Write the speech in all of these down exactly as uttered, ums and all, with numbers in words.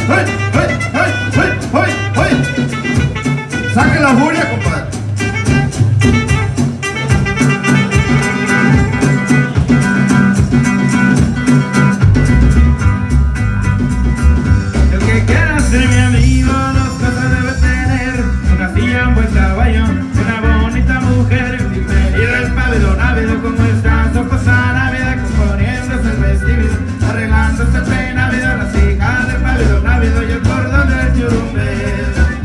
¡Hey! ¡Hey! ¡Hey! ¡Hey! ¡Hey! ¡Hey! ¡Saque la furia, compadre! El que quiera ser mi amigo, dos cosas debe tener: una silla, un buen caballo, una bonita mujer. Bienvenido al pabellón ávido, como está su cosa Navidad, componiéndose el vestido, arreglándose el peinavido, las hijas del pabellón ávido y el cordón del churumbe.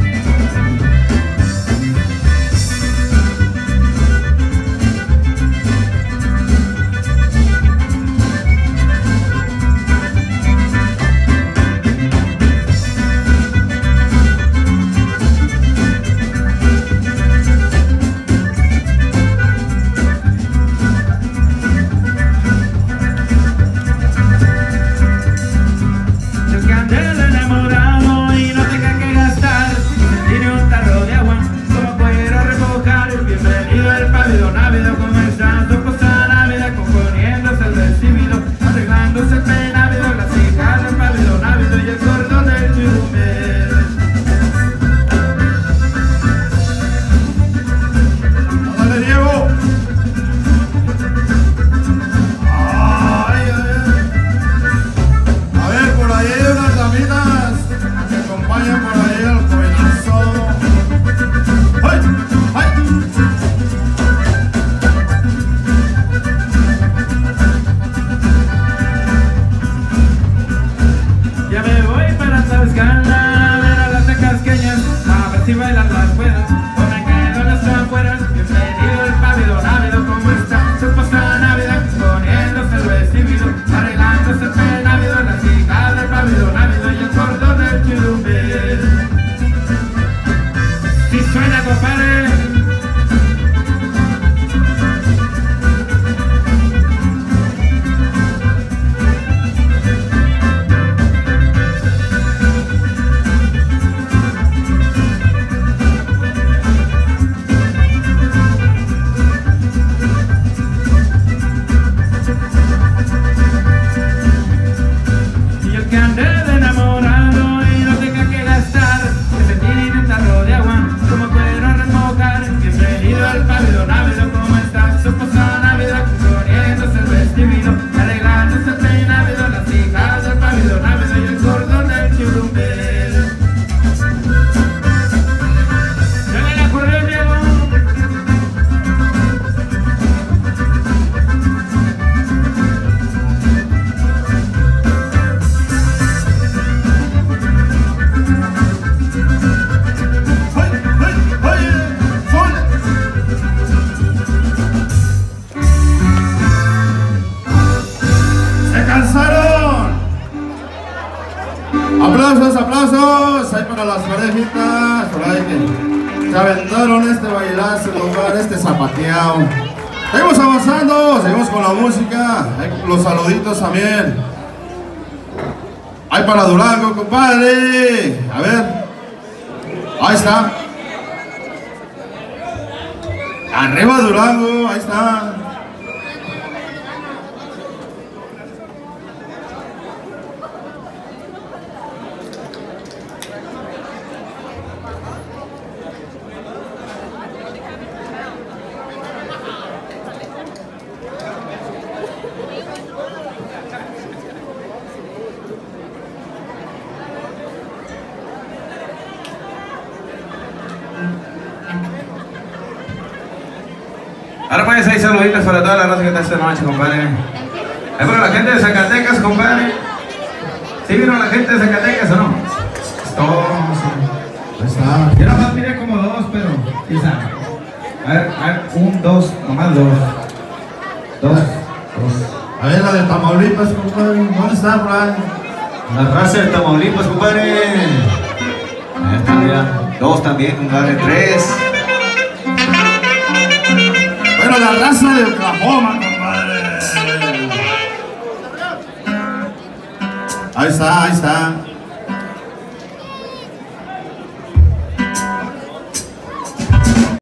Aplausos, aplausos, ahí para las parejitas, por ahí que se aventaron este bailazo, lugar, este zapateado. Seguimos avanzando, seguimos con la música, ahí con los saluditos también. Ahí para Durango, compadre, a ver, ahí está. Arriba Durango, ahí está. Ahora pues ahí saluditos para toda la raza que está esta noche, compadre. Es para la gente de Zacatecas, compadre. ¿Sí vieron la gente de Zacatecas o no? Todos. Ahí está. Yo nomás miré como dos, pero quizá. A ver, a ver, un, dos, nomás dos. Dos, dos. A ver la de Tamaulipas, compadre, ¿dónde está, por ahí? La raza de Tamaulipas, compadre. Ahí está, mira. Dos también, compadre. Tres. Bueno, la raza de Oklahoma, compadre. Ahí está, ahí está.